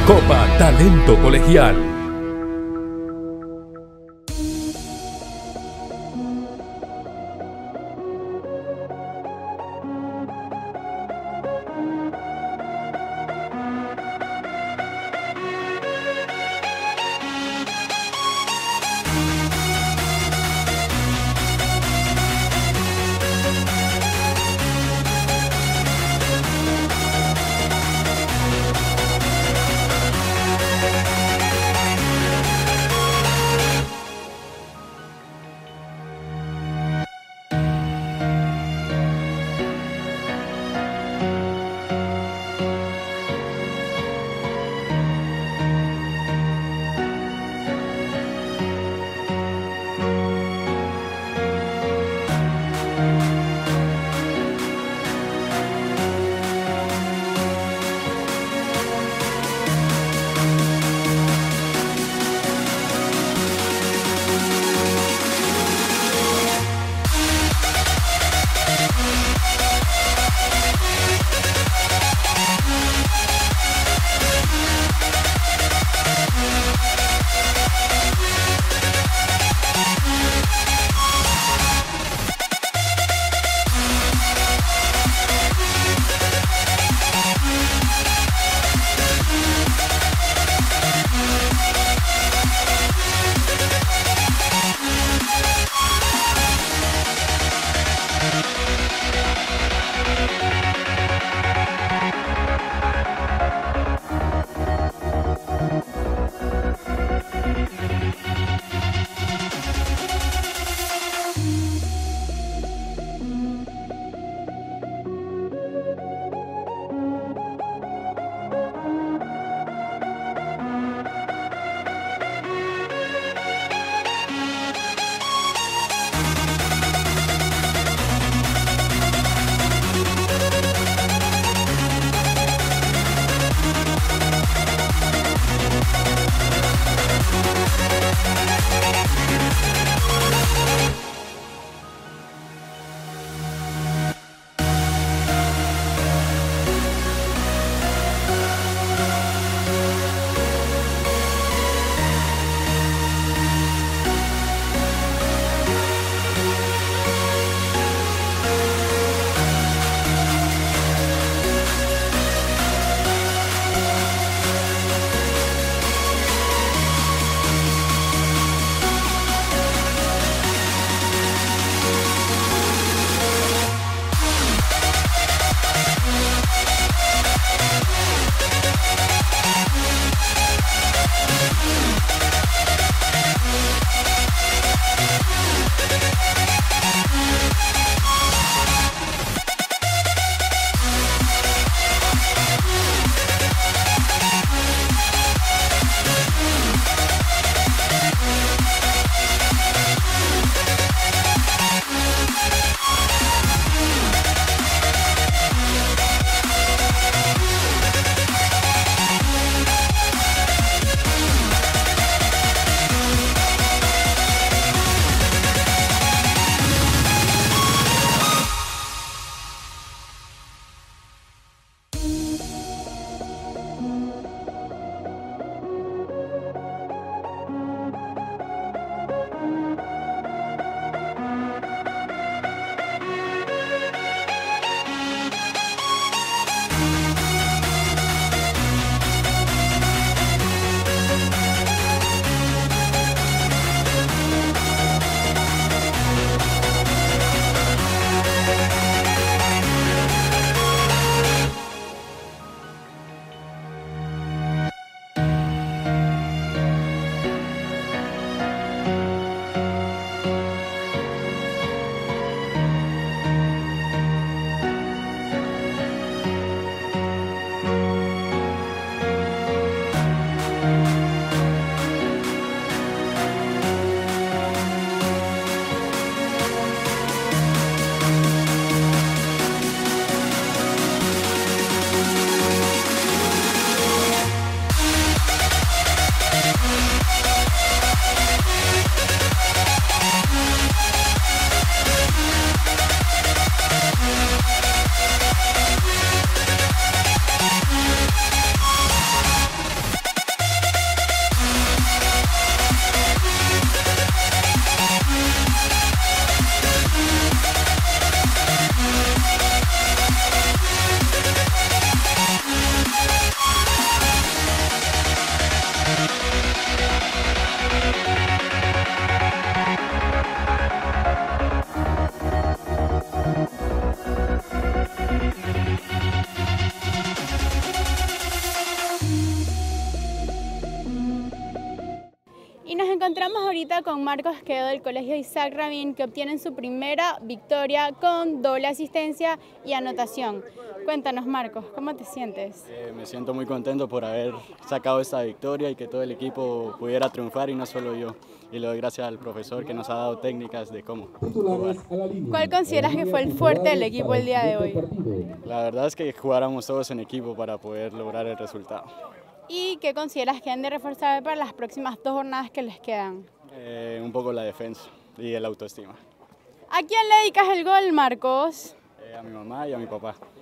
Copa Talento Colegial. Estamos ahorita con Marcos Quedo del Colegio Isaac Rabin, que obtienen su primera victoria con doble asistencia y anotación. Cuéntanos, Marcos, ¿cómo te sientes? Me siento muy contento por haber sacado esta victoria y que todo el equipo pudiera triunfar y no solo yo. Y lo doy gracias al profesor que nos ha dado técnicas de cómo jugar. ¿Cuál consideras que fue el fuerte del equipo el día de hoy? La verdad es que jugáramos todos en equipo para poder lograr el resultado. ¿Y qué consideras que han de reforzar para las próximas 2 jornadas que les quedan? Un poco la defensa y el autoestima. ¿A quién le dedicas el gol, Marcos? A mi mamá y a mi papá.